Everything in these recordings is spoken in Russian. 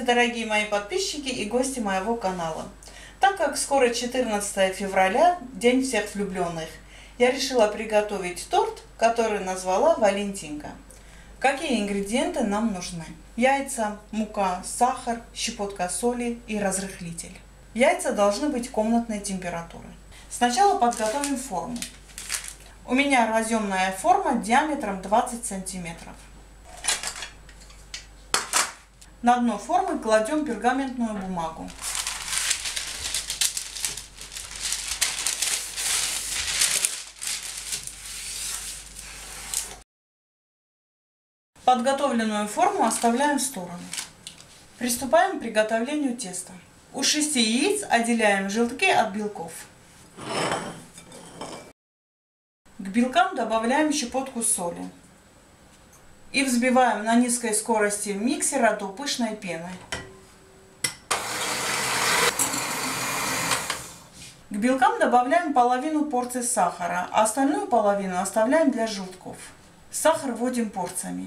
дорогие мои подписчики и гости моего канала. Так как скоро 14 февраля, День всех влюбленных, я решила приготовить торт, который назвала Валентинка. Какие ингредиенты нам нужны? Яйца, мука, сахар, щепотка соли и разрыхлитель. Яйца должны быть комнатной температуры. Сначала подготовим форму. У меня разъемная форма диаметром 20 сантиметров. На дно формы кладем пергаментную бумагу. Подготовленную форму оставляем в сторону. Приступаем к приготовлению теста. У 6 яиц отделяем желтки от белков. К белкам добавляем щепотку соли. И взбиваем на низкой скорости миксера до пышной пены. К белкам добавляем половину порции сахара, а остальную половину оставляем для желтков. Сахар вводим порциями.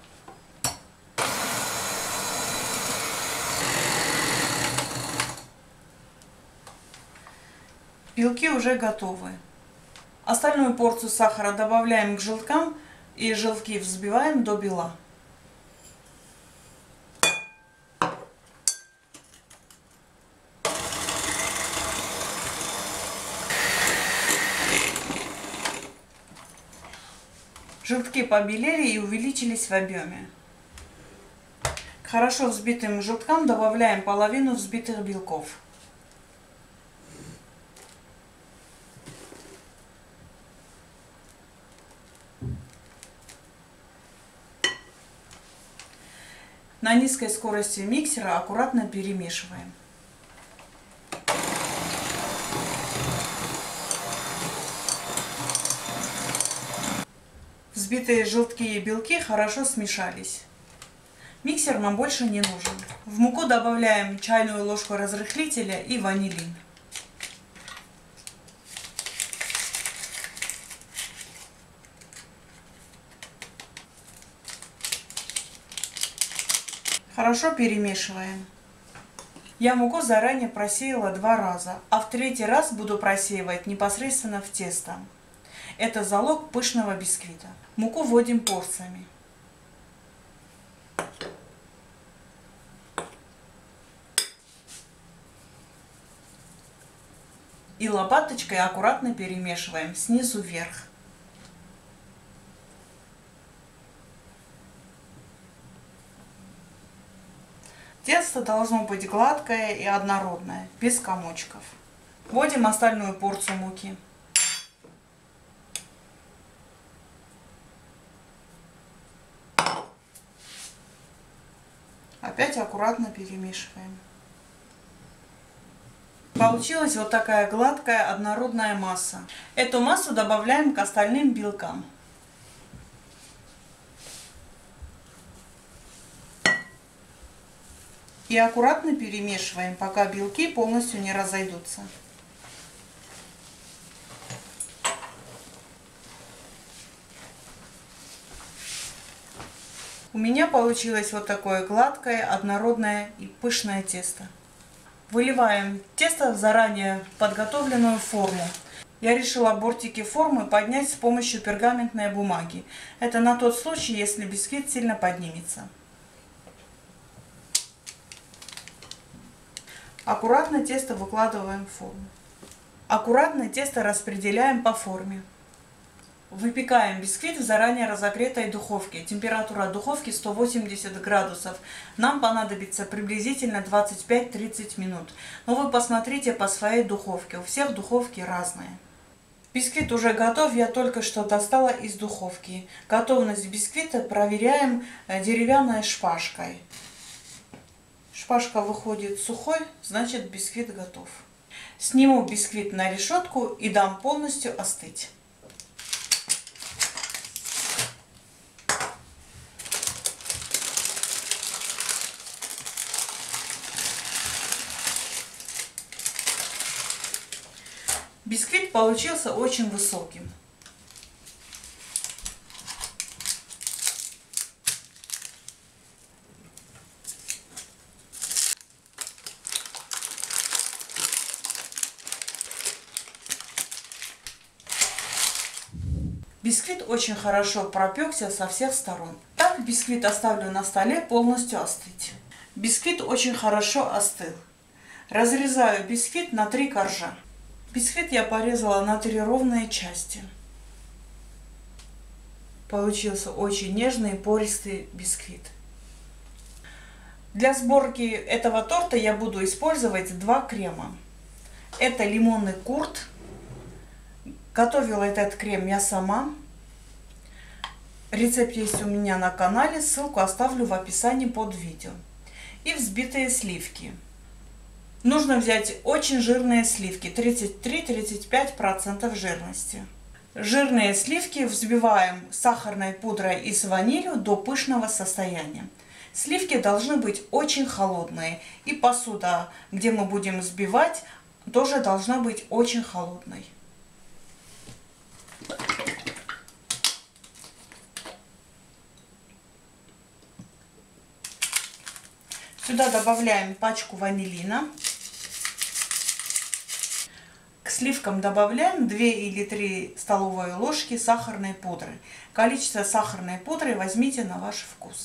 Белки уже готовы. Остальную порцию сахара добавляем к желткам и желтки взбиваем до бела. Желтки побелели и увеличились в объеме. К хорошо взбитым желткам добавляем половину взбитых белков. На низкой скорости миксера аккуратно перемешиваем. Взбитые желтки и белки хорошо смешались. Миксер нам больше не нужен. В муку добавляем чайную ложку разрыхлителя и ванилин. Хорошо перемешиваем. Я муку заранее просеяла 2 раза, а в 3-й раз буду просеивать непосредственно в тесто. Это залог пышного бисквита. Муку вводим порциями. И лопаточкой аккуратно перемешиваем снизу вверх. Тесто должно быть гладкое и однородное, без комочков. Вводим остальную порцию муки. Опять аккуратно перемешиваем. Получилась вот такая гладкая однородная масса. Эту массу добавляем к остальным белкам. И аккуратно перемешиваем, пока белки полностью не разойдутся. У меня получилось вот такое гладкое, однородное и пышное тесто. Выливаем тесто в заранее подготовленную форму. Я решила бортики формы поднять с помощью пергаментной бумаги. Это на тот случай, если бисквит сильно поднимется. Аккуратно тесто выкладываем в форму. Аккуратно тесто распределяем по форме. Выпекаем бисквит в заранее разогретой духовке. Температура духовки 180 градусов. Нам понадобится приблизительно 25-30 минут. Но вы посмотрите по своей духовке. У всех духовки разные. Бисквит уже готов. Я только что достала из духовки. Готовность бисквита проверяем деревянной шпажкой. Шпажка выходит сухой, значит бисквит готов. Сниму бисквит на решетку и дам полностью остыть. Бисквит получился очень высоким. Бисквит очень хорошо пропекся со всех сторон. Так бисквит оставлю на столе полностью остыть. Бисквит очень хорошо остыл. Разрезаю бисквит на 3 коржа. Бисквит я порезала на 3 ровные части. Получился очень нежный и пористый бисквит. Для сборки этого торта я буду использовать 2 крема. Это лимонный курт. Готовила этот крем я сама. Рецепт есть у меня на канале, ссылку оставлю в описании под видео. И взбитые сливки. Нужно взять очень жирные сливки, 33-35% жирности. Жирные сливки взбиваем с сахарной пудрой и с ванилью до пышного состояния. Сливки должны быть очень холодные, и посуда, где мы будем взбивать, тоже должна быть очень холодной. Сюда добавляем пачку ванилина. К сливкам добавляем 2 или 3 столовые ложки сахарной пудры. Количество сахарной пудры возьмите на ваш вкус.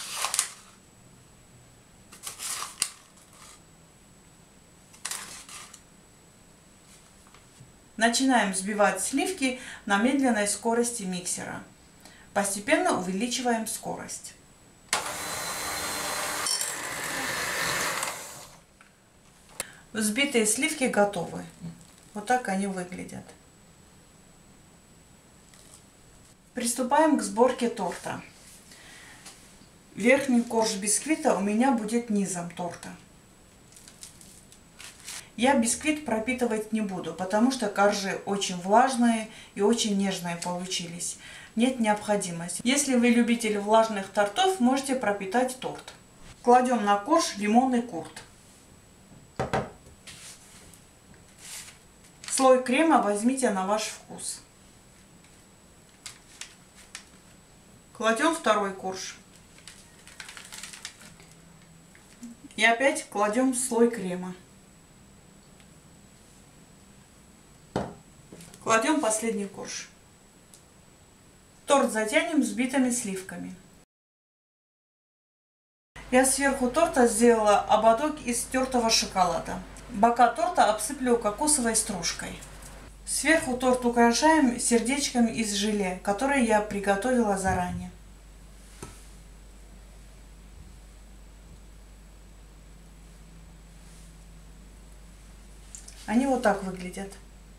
Начинаем взбивать сливки на медленной скорости миксера. Постепенно увеличиваем скорость. Взбитые сливки готовы. Вот так они выглядят. Приступаем к сборке торта. Верхний корж бисквита у меня будет низом торта. Я бисквит пропитывать не буду, потому что коржи очень влажные и очень нежные получились. Нет необходимости. Если вы любитель влажных тортов, можете пропитать торт. Кладем на корж лимонный курт. Слой крема возьмите на ваш вкус. Кладем второй корж. И опять кладем слой крема. Кладем последний корж. Торт затянем взбитыми сливками. Я сверху торта сделала ободок из тертого шоколада. Бока торта обсыплю кокосовой стружкой. Сверху торт украшаем сердечками из желе, которые я приготовила заранее. Они вот так выглядят.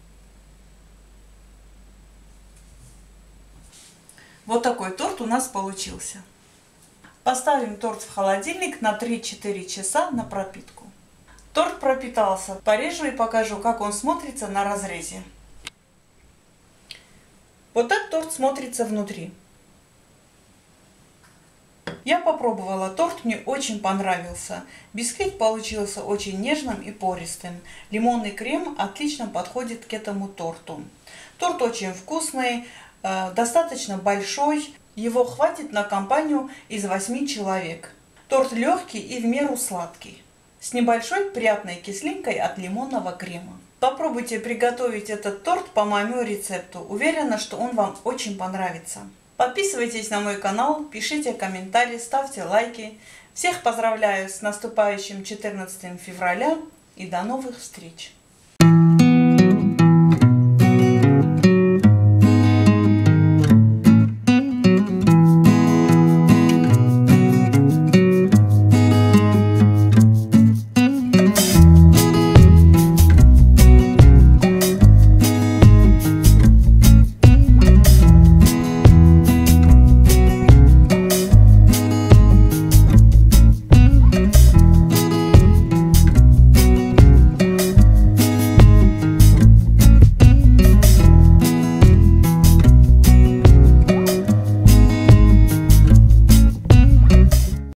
Вот такой торт у нас получился. Поставим торт в холодильник на 3-4 часа на пропитку. Торт пропитался. Порежу и покажу, как он смотрится на разрезе. Вот так торт смотрится внутри. Я попробовала торт, мне очень понравился. Бисквит получился очень нежным и пористым. Лимонный крем отлично подходит к этому торту. Торт очень вкусный, достаточно большой. Его хватит на компанию из 8 человек. Торт легкий и в меру сладкий, с небольшой приятной кислинкой от лимонного крема. Попробуйте приготовить этот торт по моему рецепту. Уверена, что он вам очень понравится. Подписывайтесь на мой канал, пишите комментарии, ставьте лайки. Всех поздравляю с наступающим 14 февраля и до новых встреч!